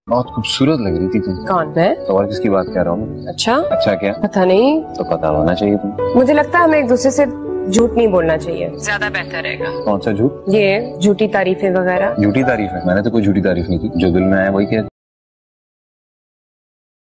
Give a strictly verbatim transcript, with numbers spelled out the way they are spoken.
बहुत खूबसूरत लग रही थी तुम। कौन मैं? तो और किसकी बात कर रहा हूँ? अच्छा अच्छा क्या? पता नहीं। तो पता होना चाहिए तुम। मुझे लगता है हमें एक दूसरे से झूठ नहीं बोलना चाहिए, ज्यादा बेहतर रहेगा। कौन सा झूठ? ये झूठी तारीफें वगैरह। झूठी तारीफ है? मैंने तो कोई झूठी तारीफ नहीं की, जो दिल में आया वही कह